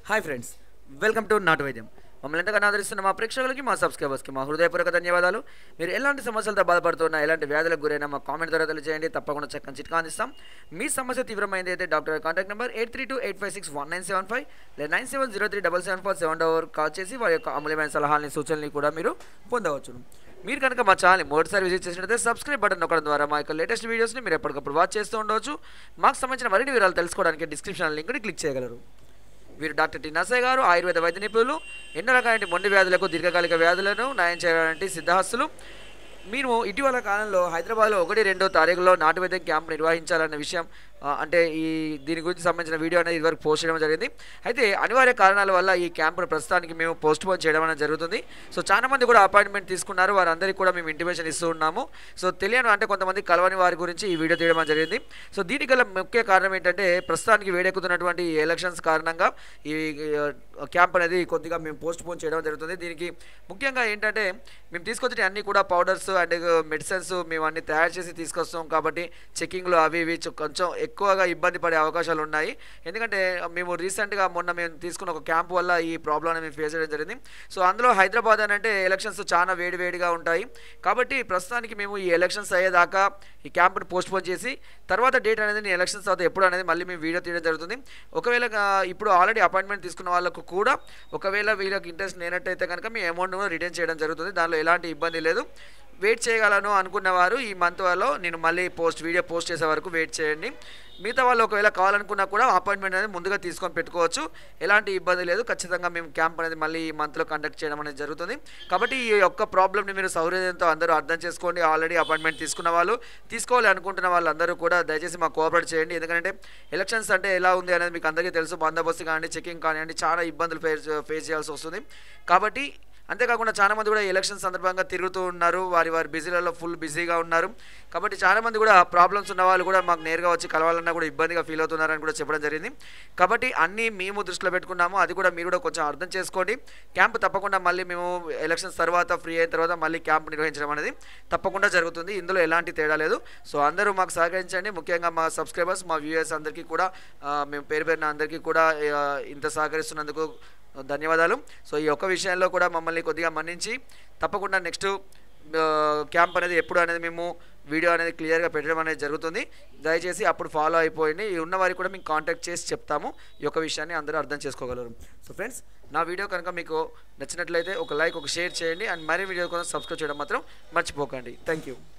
Hi friends, welcome to నాటు వైద్యం. మమ్మల్ని ఎంతగానో ఆదరిస్తున్న మా ప్రేక్షకులకి, మా సబ్స్క్రైబర్స్కి మా హృదయపూర్వక ధన్యవాదాలు. మీరు ఎలాంటి సమస్యలతో బాధపడుతున్నా, ఎలాంటి వ్యాధులకు గురైనా మా కామెంట్ ద్వారా తెలియజేయండి. తప్పకుండా చక్కని చిట్కా అందిస్తాం. మీ సమస్య తీవ్రమైంది అయితే డాక్టర్ కాంటాక్ట్ నెంబర్ 8328561975 లేదా 97037747 కాల్ చేసి వారి యొక్క అమూల్యమైన సలహాలని, సూచనలు కూడా మీరు పొందవచ్చు. మీరు కనుక మా ఛానల్ని మొదటిసారి విజిట్ చేసినట్లయితే సబ్స్క్రైబ్ బటన్ నొక్కడం ద్వారా మా యొక్క లేటెస్ట్ వీడియోస్ని మీరు ఎప్పటికప్పుడు వాచ్ చేస్తూ ఉండవచ్చు. మాకు సంబంధించిన మరిన్ని వివరాలు తెలుసుకోవడానికి డిస్క్రిప్షన్ లింక్ని క్లిక్ చేయగలరు. వీరు Dr.T.Narsaiah గారు, ఆయుర్వేద వైద్య నిపుణులు. ఎన్నో రకాల మొండి వ్యాధులకు, దీర్ఘకాలిక వ్యాధులను నయం చేయడానికి సిద్ధహస్తులు. మీరు ఇటీవల కాలంలో హైదరాబాద్లో 1-2 తారీఖులో నాటు వైద్యం క్యాంప్ నిర్వహించాలన్న విషయం, అంటే దీని గురించి సంబంధించిన వీడియో అనేది ఇదివరకు పోస్ట్ చేయడం జరిగింది. అయితే అనివార్య కారణాల వల్ల ఈ క్యాంపును ప్రస్తుతానికి మేము పోస్ట్ పోన్ చేయడం అనేది జరుగుతుంది. సో చాలా మంది కూడా అపాయింట్మెంట్ తీసుకున్నారు, వారందరికీ కూడా మేము ఇంటిమేషన్ ఇస్తూ ఉన్నాము. సో తెలియని అంటే కొంతమంది కలవని వారి గురించి ఈ వీడియో తీయడం జరిగింది. సో దీనికి గల ముఖ్య కారణం ఏంటంటే, ప్రస్తుతానికి వేడెక్కుతున్నటువంటి ఎలక్షన్స్ కారణంగా ఈ క్యాంప్ అనేది కొద్దిగా మేము పోస్ట్ పోన్ చేయడం జరుగుతుంది. దీనికి ముఖ్యంగా ఏంటంటే, మేము తీసుకొచ్చే అన్నీ కూడా పౌడర్స్ అండ్ మెడిసిన్స్ మేము అన్ని తయారు చేసి తీసుకొస్తాం. కాబట్టి చెకింగ్లు అవి ఇవి కొంచెం ఎక్కువగా ఇబ్బంది పడే అవకాశాలు ఉన్నాయి. ఎందుకంటే మేము రీసెంట్గా మొన్న మేము తీసుకున్న ఒక క్యాంప్ వల్ల ఈ ప్రాబ్లమ్ని మేము ఫేస్ చేయడం జరిగింది. సో అందులో హైదరాబాద్ అని అంటే ఎలక్షన్స్ చాలా వేడివేడిగా ఉంటాయి. కాబట్టి ప్రస్తుతానికి మేము ఈ ఎలక్షన్స్ అయ్యేదాకా ఈ క్యాంప్ని పోస్ట్ పోన్ చేసి, తర్వాత డేట్ అనేది ఎలక్షన్స్ తర్వాత ఎప్పుడు అనేది మళ్ళీ మేము వీడియో తీయడం జరుగుతుంది. ఒకవేళ ఇప్పుడు ఆల్రెడీ అపాయింట్మెంట్ తీసుకున్న వాళ్ళకు కూడా ఒకవేళ వీళ్ళకి ఇంట్రెస్ట్ లేనట్టయితే కనుక మీ అమౌంట్ కూడా రిటర్న్ చేయడం జరుగుతుంది. దానిలో ఎలాంటి ఇబ్బంది లేదు. వెయిట్ చేయగలను అనుకున్నవారు ఈ మంత్ వాళ్ళు నేను మళ్ళీ వీడియో పోస్ట్ చేసే వరకు వెయిట్ చేయండి. మిగతా వాళ్ళు ఒకవేళ కావాలనుకున్నా కూడా అపాయింట్మెంట్ అనేది ముందుగా తీసుకొని పెట్టుకోవచ్చు. ఎలాంటి ఇబ్బంది లేదు. ఖచ్చితంగా మేము క్యాంప్ అనేది మళ్ళీ ఈ మంత్లో కండక్ట్ చేయడం అనేది జరుగుతుంది. కాబట్టి ఈ యొక్క ప్రాబ్లమ్ని మీరు సౌకర్యంతో అందరూ అర్థం చేసుకోండి. ఆల్రెడీ అపాయింట్మెంట్ తీసుకున్న వాళ్ళు, తీసుకోవాలి అనుకుంటున్న వాళ్ళందరూ కూడా దయచేసి మాకు కోఆపరేట్ చేయండి. ఎందుకంటే ఎలక్షన్స్ అంటే ఎలా ఉంది అనేది మీకు అందరికీ తెలుసు. బందోబస్తు కానివ్వండి, చెకింగ్ కానివ్వండి, చాలా ఇబ్బందులు ఫేస్ చేయాల్సి వస్తుంది. కాబట్టి అంతేకాకుండా చాలామంది కూడా ఎలక్షన్ సందర్భంగా తిరుగుతూ ఉన్నారు, వారి బిజీలలో ఫుల్ బిజీగా ఉన్నారు. కాబట్టి చాలామంది కూడా ప్రాబ్లమ్స్ ఉన్న వాళ్ళు కూడా మాకు నేరుగా వచ్చి కలవాలన్నా కూడా ఇబ్బందిగా ఫీల్ అవుతున్నారని కూడా చెప్పడం జరిగింది. కాబట్టి అన్నీ మేము దృష్టిలో పెట్టుకున్నాము. అది కూడా మీరు కూడా కొంచెం అర్థం చేసుకోండి. క్యాంప్ తప్పకుండా మళ్ళీ మేము ఎలక్షన్స్ తర్వాత ఫ్రీ అయిన తర్వాత మళ్ళీ క్యాంప్ నిర్వహించడం అనేది తప్పకుండా జరుగుతుంది. ఇందులో ఎలాంటి తేడా లేదు. సో అందరూ మాకు సహకరించండి. ముఖ్యంగా మా సబ్స్క్రైబర్స్, మా వ్యూయర్స్ అందరికీ కూడా మేము పేరున అందరికీ కూడా ఇంత సహకరిస్తున్నందుకు ధన్యవాదాలు. సో ఈ ఒక్క విషయంలో కూడా మమ్మల్ని కొద్దిగా మన్నించి తప్పకుండా నెక్స్ట్ క్యాంప్ అనేది ఎప్పుడు అనేది మేము వీడియో అనేది క్లియర్గా పెట్టడం అనేది జరుగుతుంది. దయచేసి అప్పుడు ఫాలో అయిపోయింది. ఉన్నవారికి కూడా మేము కాంటాక్ట్ చేసి చెప్తాము. ఈ యొక్క విషయాన్ని అందరూ అర్థం చేసుకోగలరు. సో ఫ్రెండ్స్, నా వీడియో కనుక మీకు నచ్చినట్లయితే ఒక లైక్, ఒక షేర్ చేయండి. అండ్ మరిన్ని వీడియో కోసం సబ్స్క్రైబ్ చేయడం మాత్రం మర్చిపోకండి. Thank you.